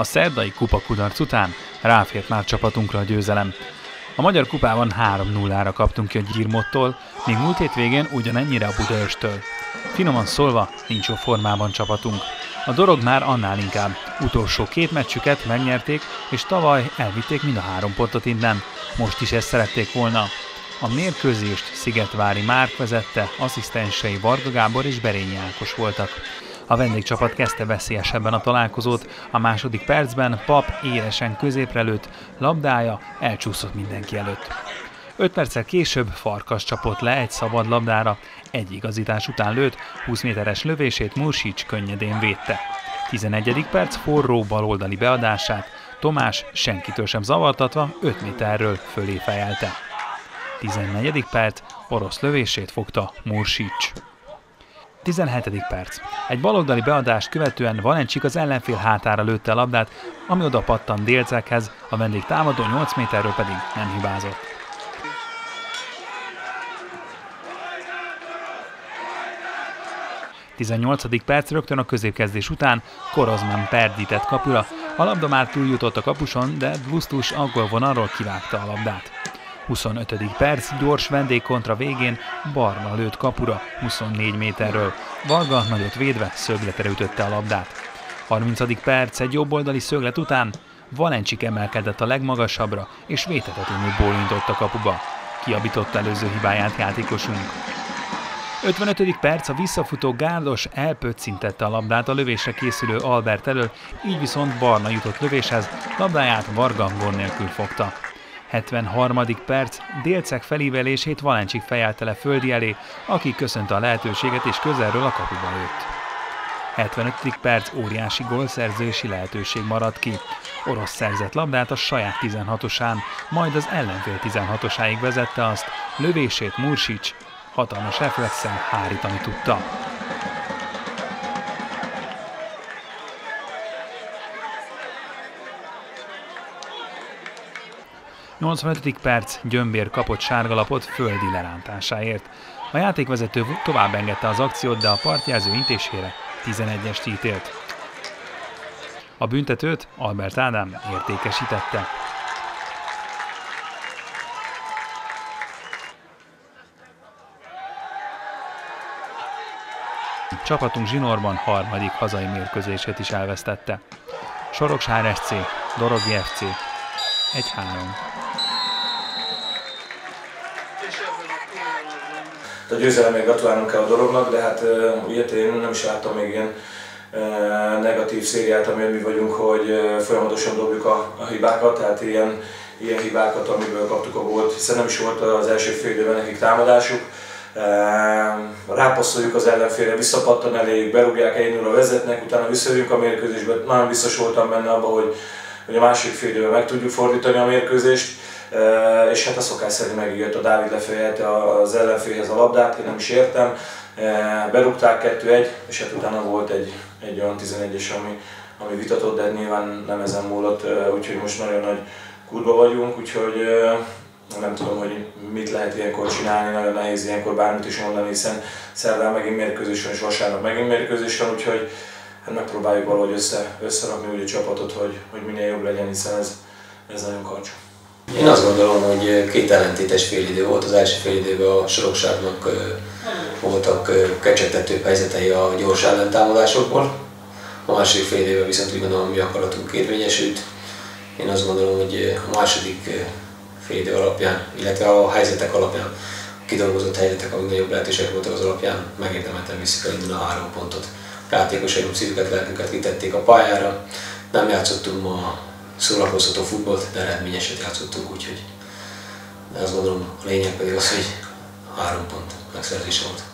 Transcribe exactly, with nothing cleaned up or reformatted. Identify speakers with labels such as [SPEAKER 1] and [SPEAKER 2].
[SPEAKER 1] A szerdai kupakudarc után ráfért már csapatunkra a győzelem. A Magyar Kupában három nullára kaptunk ki a Gyirmottól, míg múlt hétvégén ugyanennyire a Budaörstől. Finoman szólva, nincs jó formában csapatunk. A Dorog már annál inkább. Utolsó két meccsüket megnyerték, és tavaly elvitték mind a három pontot innen. Most is ezt szerették volna. A mérkőzést Szigetvári Márk vezette, asszisztensei Varga Gábor és Berényi Ákos voltak. A vendégcsapat kezdte veszélyesebben a találkozót, a második percben Pap élesen középre lőtt, labdája elcsúszott mindenki előtt. Öt perccel később Farkas csapott le egy szabad labdára, egy igazítás után lőtt, húsz méteres lövését Mursics könnyedén védte. tizenegyedik perc forró baloldali beadását Tomás senkitől sem zavartatva öt méterről fölé fejelte. tizennegyedik perc orosz lövését fogta Mursics. tizenhetedik perc. Egy baloldali beadást követően Valencsik az ellenfél hátára lőtte a labdát, ami oda pattant Délcekhez, a vendég támadó nyolc méterről pedig nem hibázott. tizennyolcadik perc rögtön a középkezdés után Korozman perdített kapura, a labda már túljutott a kapuson, de Dvustus aggolvonalról kivágta a labdát. huszonötödik perc gyors vendégkontra végén Barna lőtt kapura huszonnégy méterről. Varga nagyot védve szögletre ütötte a labdát. harmincadik perc egy jobboldali szöglet után Valencsik emelkedett a legmagasabbra és védhetetlenül bólintott a kapuba. Kiabított előző hibáját játékosunk. ötvenötödik perc a visszafutó Gárdos elpöccintette a labdát a lövésre készülő Albert elől, így viszont Barna jutott lövéshez, labdáját Varga gond nélkül fogta. hetvenharmadik perc Délcek felívelését Valencsik fejelte le Földi elé, aki köszönte a lehetőséget és közelről a kapuba lőtt. hetvenötödik perc óriási gólszerzési lehetőség maradt ki. Orosz szerzett labdát a saját tizenhatosán, majd az ellenfél tizenhatosáig vezette azt, lövését Mursics hatalmas reflexen hárítani tudta. nyolcvanötödik perc Gyömbér kapott sárgalapot Földi lerántásáért. A játékvezető tovább engedte az akciót, de a partjelző intésére tizenegyest ítélt. A büntetőt Albert Ádám értékesítette. Csapatunk zsinórban harmadik hazai mérkőzését is elvesztette. Soroksár es cé, Dorogi ef cé egy három.
[SPEAKER 2] A győzelemért gratulálnunk kell a Dorognak, de hát ugye én nem is láttam még ilyen negatív szériát, amilyen mi vagyunk, hogy folyamatosan dobjuk a, a hibákat, tehát ilyen, ilyen hibákat, amiből kaptuk a gólt, hiszen nem is volt az első fél időben nekik támadásuk. Rápasszoljuk az ellenfélre, visszapattan eléjük, berúgják, egy nulla vezetnek, utána visszajövünk a mérkőzésbe. Nagyon biztos voltam benne abban, hogy, hogy a második fél időben meg tudjuk fordítani a mérkőzést. És hát a szokás szerint megígért a Dávid lefejelte az ellenfélhez a labdát, én nem is értem. Berúgták kettő egy, és hát utána volt egy, egy olyan tizenegyes, ami, ami vitatott, de nyilván nem ezen múlott, úgyhogy most nagyon nagy kurba vagyunk, úgyhogy nem tudom, hogy mit lehet ilyenkor csinálni, nagyon nehéz ilyenkor bármit is mondani, hiszen szerdán megint mérkőzés van és vasárnap megint mérkőzés van, úgyhogy hát megpróbáljuk valahogy össze, összerakni úgy a csapatot, hogy, hogy minél jobb legyen, hiszen ez, ez nagyon karcsú.
[SPEAKER 3] Én azt gondolom, hogy két ellentétes félidő volt. Az első félidőben a Soroksárnak voltak kecsetetőbb helyzetei a gyors ellentámadásokból. A második félidőben viszont úgy gondolom, mi akaratunk érvényesült. Én azt gondolom, hogy a második félidő alapján, illetve a helyzetek alapján, a kidolgozott helyzetek, amik nagyobb lehetőségek voltak az alapján, megérdemelten viszik el innen a három pontot. A játékosaink szívüket, lelkünket kitették a pályára. Nem játszottunk ma szórakoztató futballt, de eredményeset játszottunk, úgyhogy de azt gondolom, a lényeg pedig az, hogy három pont megszerzése volt.